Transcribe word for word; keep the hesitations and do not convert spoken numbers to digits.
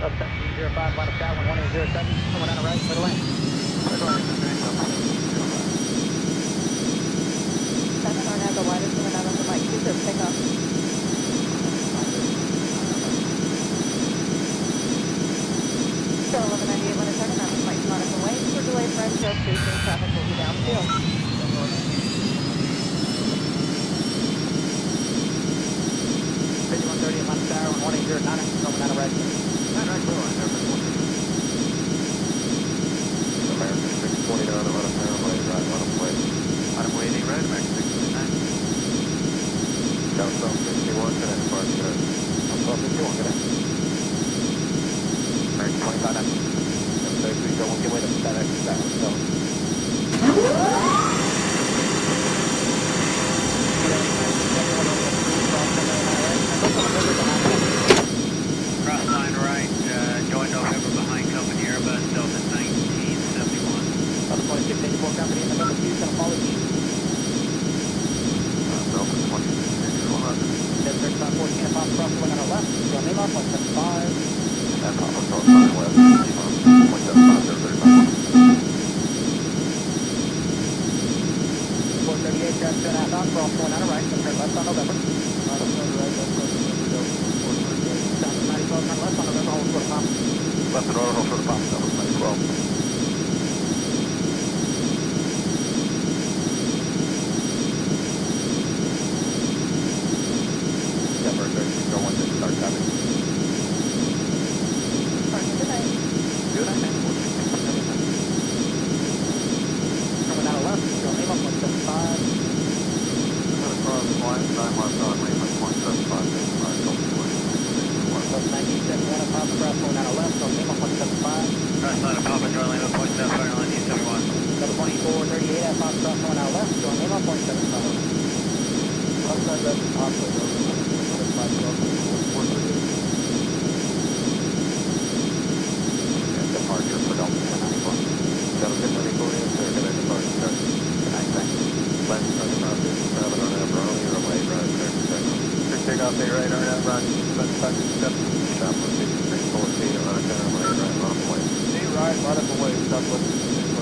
Up seventeen zero five, line of sky, one one eight zero seven, coming down the right, clear to land. seven on as a wider coming out of the Mike two zero, takeoff. So eleven ninety-eight, when it's turning out of Mike Monica Way, for delay for M T L station, traffic will be downfield. fifty-one thirty, line of sky, one one eight zero nine, coming down the right, clear. nine right, clear line, Air one thirty. American six twenty-nine, I'm on a fairway, right, on a plate. On a way, eighty red, American six twenty-nine. South South sixty-one, connect departure. South South sixty-one, connect. American twenty-five, nine. South South sixty-one, give way to FedEx, that was so. Cross line right, uh, join November behind company Airbus, Delta nineteen seventy-one. Delta twenty-six eighty-four, company in November two, gonna follow you. Uh, Delta twenty-six eighty-one. Dead thirty-five fourteen, Papa Cross, going on our left, go on Neymar, point seven five. And Papa Cross line west, point seven five, zero thirty-five. four thirty-eight, traffic two and a half knots, cross going on our right, gonna turn left on November. Left on the right, left on November, Delta four thirty-eight. South of ninety twelve, turn left on November, hold short of Papa. Left and order, hold short of Papa, Delta ninety twelve. Denver thirty-six oh one, start traffic. Partner, good night. Good night, man. Coming down the left, go on Neymar, point seven five. Gonna cross line, nine miles on Lima, point seven five, seven five, Delta twenty-six. Plus nineteen seventy-one at Papa Cross, going down the left, go on Neymar, point seven five. Cross line of Papa Charlie, Lima, point seven five, nineteen seventy-one. Delta twenty-four thirty-eight at Papa Cross, going down the left, go on Neymar, point seven five. Outside left and Papa, Delta five twelve, four thirty-eight. And departure for Delta ten ninety-one. Delta ten ninety-four, yes sir, good night, departure, sir. Good night, thanks. Left, talking about this, seven on that, Brownie, or late, right, sir, check. Sir, take off, eight right, on that, Brownie, left, touch, step, stop, one sixty-six fourteen, on a ten, late, right, on the way. Eight right, right up the way, stop, one sixty-six